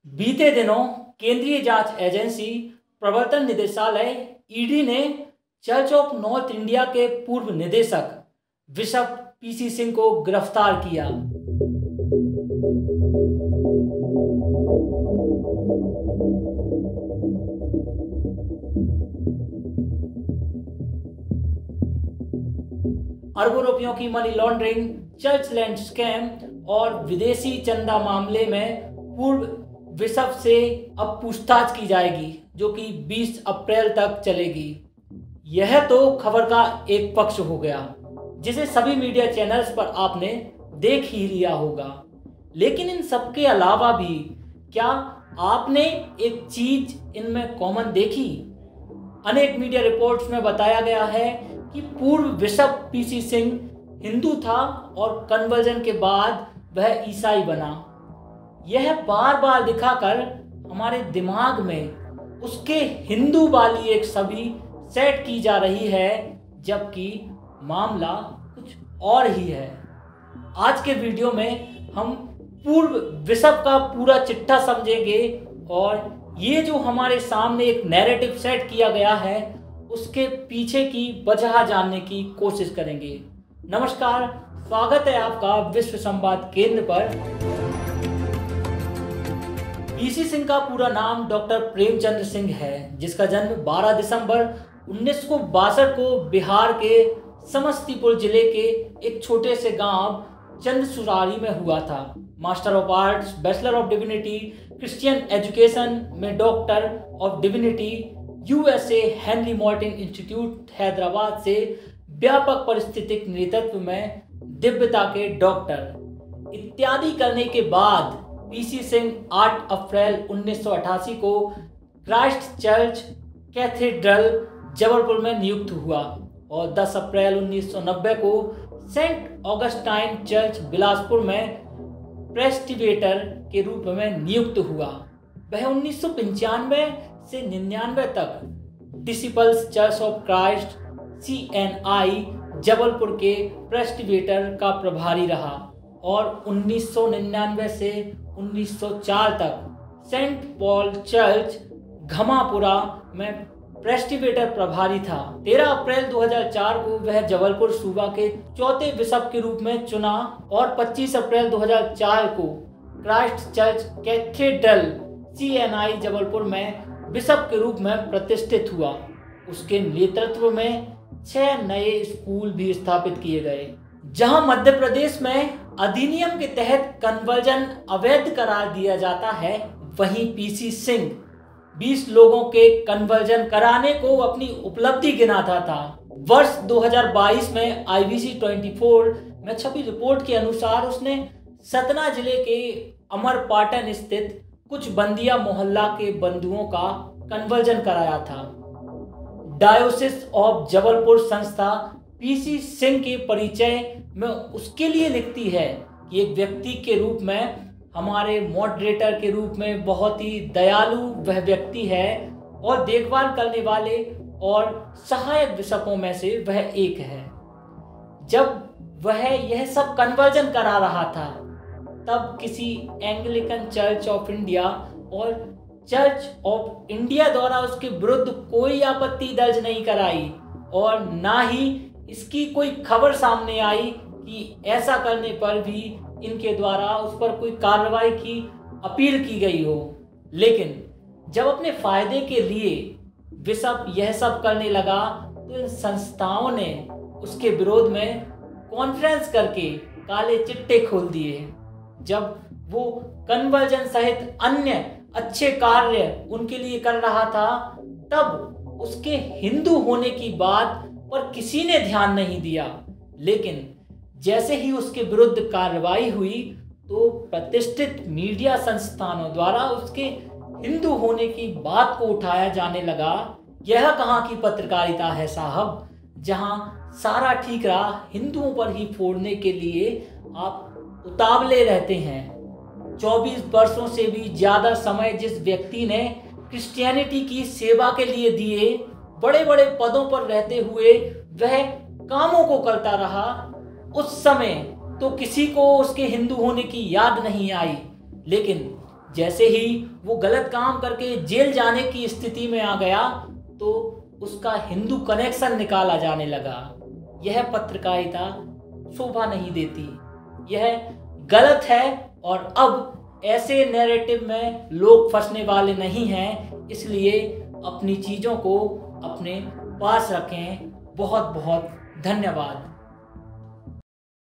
बीते दिनों केंद्रीय जांच एजेंसी प्रवर्तन निदेशालय ईडी ने चर्च ऑफ नॉर्थ इंडिया के पूर्व निदेशक बिशप पीसी सिंह को गिरफ्तार किया। अरबों रुपयों की money laundering, church land scam और विदेशी चंदा मामले में पूर्व बिशप से अब पूछताछ की जाएगी, जो कि 20 अप्रैल तक चलेगी। यह तो खबर का एक पक्ष हो गया, जिसे सभी मीडिया चैनल्स पर आपने देख ही लिया होगा। लेकिन इन सब के अलावा भी क्या आपने एक चीज इनमें कॉमन देखी? अनेक मीडिया रिपोर्ट्स में बताया गया है कि पूर्व बिशप पीसी सिंह हिंदू था और कन्वर्जन के बाद वह ईसाई बना। यह बार बार दिखाकर हमारे दिमाग में उसके हिंदू वाली एक छवि सेट की जा रही है, जबकि मामला कुछ और ही है। आज के वीडियो में हम पूर्व बिशप का पूरा चिट्ठा समझेंगे और ये जो हमारे सामने एक नैरेटिव सेट किया गया है, उसके पीछे की वजह जानने की कोशिश करेंगे। नमस्कार, स्वागत है आपका विश्व संवाद केंद्र पर। पीसी सिंह का पूरा नाम डॉक्टर प्रेमचंद्र सिंह है, जिसका जन्म 12 दिसंबर 1962 को बिहार के समस्तीपुर जिले के एक छोटे से गांव चंदसुरारी में हुआ था। Master of arts, bachelor of divinity, Christian education में doctor of divinity, USA Henry Martin institute Hyderabad से व्यापक परिस्थितिक नृतत्व में दिव्यता के डॉक्टर इत्यादि करने के बाद पीसी सिंह 8 अप्रैल 1988 को क्राइस्ट चर्च कैथेड्रल जबलपुर में नियुक्त हुआ और 10 अप्रैल 1990 को सेंट ऑगस्टाइन चर्च बिलासपुर में प्रेस्टिवेटर के रूप में नियुक्त हुआ। वह 1995 से 99 तक disciples church of Christ CNI Jabalpur के प्रेस्टिवेटर का प्रभारी रहा और 1999 से 1904 तक सेंट पॉल चर्च घमापुरा में प्रेस्टिवेटर प्रभारी था। 13 अप्रैल 2004 को वह जबलपुर सूबा के चौथे बिशप के रूप में चुना और 25 अप्रैल 2004 को Christ church cathedral CNI Jabalpur में बिशप के रूप में प्रतिष्ठित हुआ। उसके नेतृत्व में 6 नए स्कूल भी स्थापित किए गए। जहां मध्य प्रदेश में अधिनियम के तहत कन्वर्जन अवैध करार दिया जाता है, वहीं पीसी सिंह 20 लोगों के कन्वर्जन कराने को अपनी उपलब्धि गिनाता था। वर्ष 2022 में IBC 24 में छपी रिपोर्ट के अनुसार उसने सतना जिले के अमरपाटन स्थित कुछ बंदिया मोहल्ला के बंधुओं का कन्वर्जन कराया था। डायोसिस ऑफ जबलपुर संस्था पीसी सिंह के परिचय में उसके लिए लिखती है कि एक व्यक्ति के रूप में, हमारे मॉडरेटर के रूप में बहुत ही दयालु वह व्यक्ति है और देखभाल करने वाले और सहायक बिशपों में से वह एक है। जब वह यह सब कन्वर्जन करा रहा था, तब किसी एंग्लिकन चर्च ऑफ इंडिया और चर्च ऑफ इंडिया द्वारा उसके विरुद्ध कोई आपत्ति दर्ज नहीं कराई और ना ही इसकी कोई खबर सामने आई कि ऐसा करने पर भी इनके द्वारा उस पर कोई कार्रवाई की अपील की गई हो। लेकिन जब अपने फायदे के लिए बिशप यह सब करने लगा, तो इन संस्थाओं ने उसके विरोध में कॉन्फ्रेंस करके काले चिट्टे खोल दिए। जब वो कन्वर्जन सहित अन्य अच्छे कार्य उनके लिए कर रहा था, तब उसके हिंदू होने की बात पर किसी ने ध्यान नहीं दिया। लेकिन जैसे ही उसके विरुद्ध कार्रवाई हुई, तो प्रतिष्ठित मीडिया संस्थानों द्वारा उसके हिंदू होने की बात को उठाया जाने लगा। यह कहाँ की पत्रकारिता है साहब, जहां सारा ठीकरा हिंदुओं पर ही फोड़ने के लिए आप उतावले रहते हैं। 24 वर्षों से भी ज्यादा समय जिस व्यक्ति ने क्रिश्चियनिटी की सेवा के लिए दिए, बड़े बड़े पदों पर रहते हुए वह कामों को करता रहा, उस समय तो किसी को उसके हिंदू होने की याद नहीं आई। लेकिन जैसे ही वो गलत काम करके जेल जाने की स्थिति में आ गया तो उसका हिंदू कनेक्शन निकाला जाने लगा। यह पत्रकारिता शोभा नहीं देती, यह गलत है। और अब ऐसे नैरेटिव में लोग फंसने वाले नहीं हैं, इसलिए अपनी चीज़ों को अपने पास रखें। बहुत बहुत धन्यवाद।